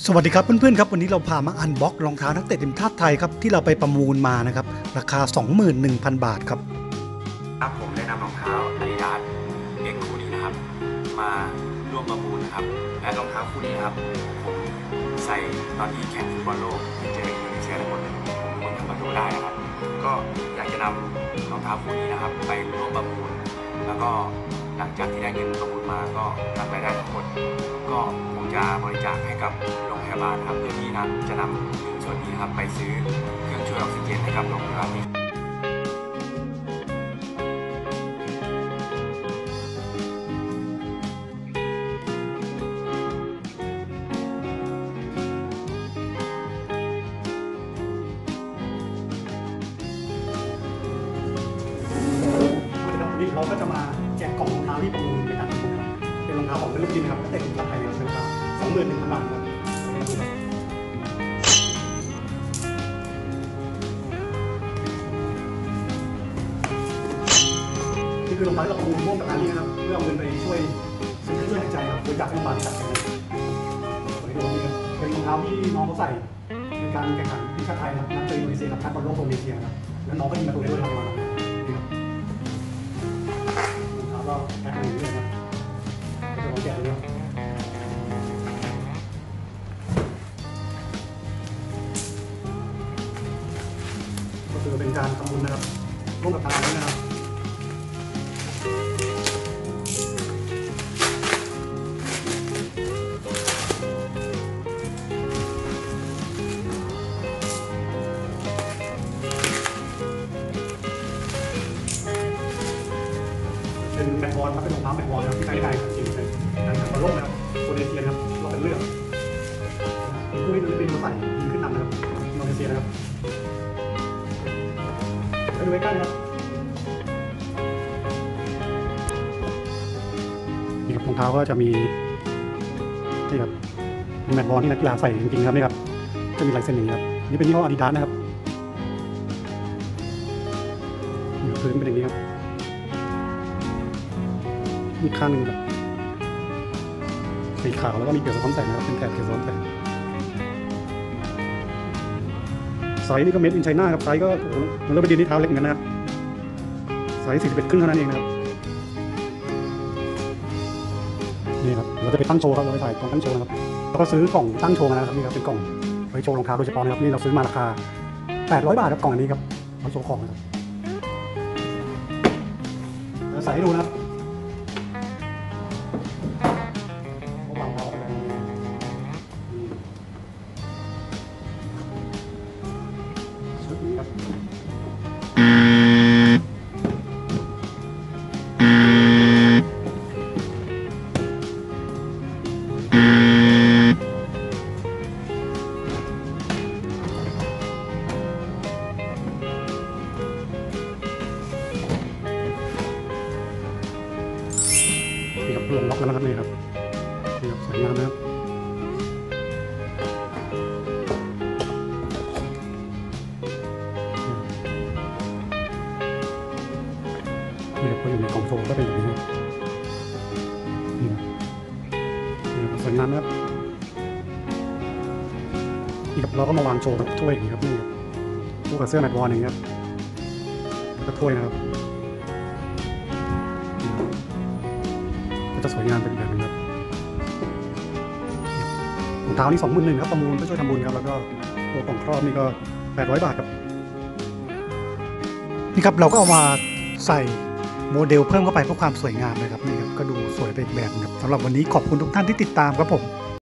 สวัสดีครับเพื่อนๆครับวันนี้เราพามาอันบ็อกรองเท้านักเตะทีมชาติไทยครับที่เราไปประมูลมานะครับราคา 21,000 บาทครับผมได้นำรองเท้า Adidas X คู่นี้นะครับมาร่วมประมูลนะครับและรองเท้าคู่นี้ครับผมใส่ตอนที่แข่งฟุตบอลโลกที่เจออินโดนีเซียทั้งหมดผมเป็นคนทำประตูได้นะครับก็อยากจะนำรองเท้าคู่นี้นะครับไปร่วมประมูลแล้วก็หลังจากที่ได้เงินประมูลมาก็นำรายได้ทั้งหมดก็ผมจะบริจาคให้กับโรงพยาบาลครับเพื่อที่จะนำเงินส่วนนี้นะครับไปซื้อเครื่องช่วยออกซิเจนให้กับโรงพยาบาลนี้วันนี้เราก็จะมาแจกกล่องรองเท้าที่ประมูลในการประมูลครับเป็นรองเท้าของเป็นลูกทีมนะครับนักเตะทีมชาติไทยนะครับราคา 21,000 บาทครับนี่คือรองเท้าที่เราประมูลร่วมกับร้านนี้นะครับเพื่อเอาเงินไปช่วยซื้อเครื่องช่วยหายใจครับโดยจากโรงพยาบาลที่จัดกันนะเป็นรองเท้าที่น้องเขาใส่ในการแข่งขันทีมชาติไทยนะครับนัดเจออินโดนีเซียครับคัดบอลโลกโซนเอเชียครับแล้วน้องก็ยิงประตูได้ด้วยทางมาก็แพ็คอย่างนี้เลยนะจะลองแกะดูนะก็คือเป็นการทำบุญนะครับร่วมกับทางร้านนะครับเป็นแบตบอลครับเป็นรองเท้าแบตบอลนะครับที่ใช้ในการแข่งขันในการแข่งขันบอลโลกนะครับโซนเอเชียนะครับเราเป็นเลือกมีผู้ที่จะเป็นมาใส่ยิงขึ้นนำนะครับโซนเอเชียนะครับไปดูใกล้ๆครับนี่ครับรองเท้าก็จะมีนี่ครับเป็นแบตบอลที่นักกีฬาใส่จริงๆครับนี่ครับจะมีลายเส้นอย่างนี้ครับนี่เป็นยี่ห้อ Adidas นะครับพื้นเป็นอย่างนี้ครับอีกข้างหนึ่งแบบสีขาวแล้วก็มีเกล็ดสะท้อนแสงนะครับเป็นแถบเกล็ดสะท้อนแสงไซส์นี่ก็เมดอินไชน่าครับไซส์ก็โอ้โหมันเริ่มไปดีที่เท้าเล็กเหมือนกันนะครับไซส์41 ครึ่งเท่านั้นเองนะครับนี่ครับเราจะไปตั้งโชว์ครับเราไปถ่ายกล่องตั้งโชว์นะครับแล้วก็ซื้อกล่องตั้งโชว์มานะครับนี่ครับเป็นกล่องไว้โชว์รองเท้าโดยเฉพาะนะครับนี่เราซื้อมาราคา800 บาทครับกล่องอันนี้ครับไว้โชว์ของนะครับใส่ให้ดูนะครับนี่ครับลงล็อกแล้วนะครับนี่ครับนี่ครับสวยงามนะครับนี่ครับพออยู่ในกล่องโชว์ก็เป็นอย่างนี้ครับนี่ครับนี่ครับสวยงามนะครับนี่ครับเราก็มาวางโชว์กับถ้วยอย่างนี้ครับนี่ครับคู่กับเสื้อแมตต์บอลอย่างนี้ครับแล้วก็ถ้วยนะครับจะสวยงามเป็นแบบนี้ครับรองเท้านี่21,000ครับประมูลเพื่อช่วยทำบุญครับแล้วก็ตัวกล่องครอบนี่ก็800 บาทครับนี่ครับเราก็เอามาใส่โมเดลเพิ่มเข้าไปเพื่อความสวยงามเลยครับนี่ครับก็ดูสวยไปอีกแบบครับสำหรับวันนี้ขอบคุณทุกท่านที่ติดตามครับผม